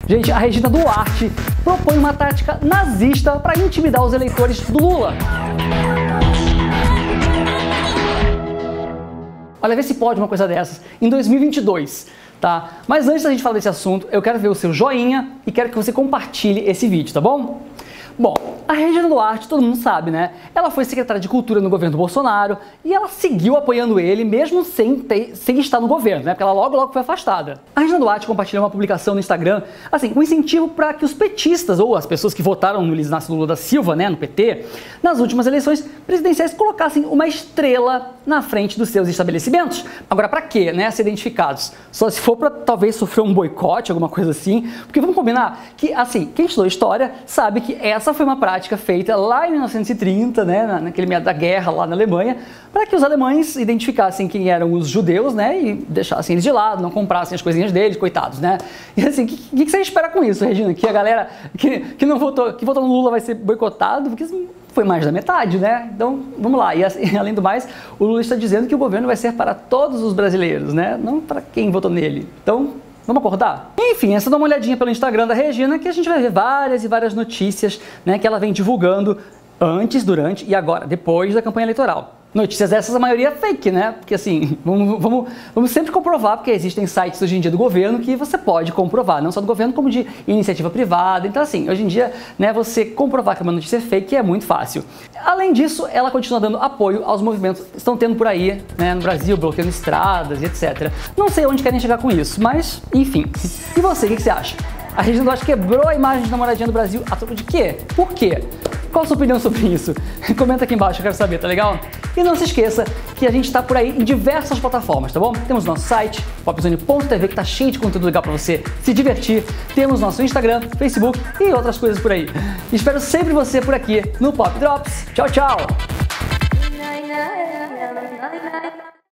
Gente, a Regina Duarte propõe uma tática nazista para intimidar os eleitores do Lula. Olha, vê se pode uma coisa dessas em 2022, tá? Mas antes da gente falar desse assunto, eu quero ver o seu joinha e quero que você compartilhe esse vídeo, tá bom? Bom, a Regina Duarte, todo mundo sabe, né? Ela foi secretária de Cultura no governo Bolsonaro e ela seguiu apoiando ele mesmo sem estar no governo, né? Porque ela logo foi afastada. A Regina Duarte compartilhou uma publicação no Instagram, assim, um incentivo para que os petistas, ou as pessoas que votaram no Luiz Inácio Lula da Silva, né, no PT, nas últimas eleições presidenciais, colocassem uma estrela na frente dos seus estabelecimentos. Agora, para quê, né, ser identificados? Só se for para talvez sofrer um boicote, alguma coisa assim, porque vamos combinar que, assim, quem estudou história sabe que essa foi uma prática feita lá em 1930, né, naquele meio da guerra lá na Alemanha, para que os alemães identificassem quem eram os judeus, né, e deixassem eles de lado, não comprassem as coisinhas deles, coitados, né. E assim, o que você espera com isso, Regina? Que a galera que não votou, que votou no Lula vai ser boicotado? Porque foi mais da metade, né? Então, vamos lá. E além do mais, o Lula está dizendo que o governo vai ser para todos os brasileiros, né? Não para quem votou nele. Então, vamos acordar? Enfim, essa dá uma olhadinha pelo Instagram da Regina, que a gente vai ver várias e várias notícias, né, que ela vem divulgando antes, durante e agora, depois da campanha eleitoral. Notícias essas, a maioria fake, né? Porque assim, vamos sempre comprovar, porque existem sites hoje em dia do governo que você pode comprovar, não só do governo, como de iniciativa privada. Então assim, hoje em dia, né, você comprovar que uma notícia é fake é muito fácil. Além disso, ela continua dando apoio aos movimentos que estão tendo por aí, né, no Brasil, bloqueando estradas e etc. Não sei onde querem chegar com isso, mas enfim. E você, o que você acha? A Regina Duarte quebrou a imagem de namoradinha do Brasil a troco de quê? Por quê? Qual a sua opinião sobre isso? Comenta aqui embaixo, eu quero saber, tá legal? E não se esqueça que a gente tá por aí em diversas plataformas, tá bom? Temos nosso site, popzone.tv, que tá cheio de conteúdo legal pra você se divertir. Temos nosso Instagram, Facebook e outras coisas por aí. Espero sempre você por aqui no Pop Drops. Tchau, tchau!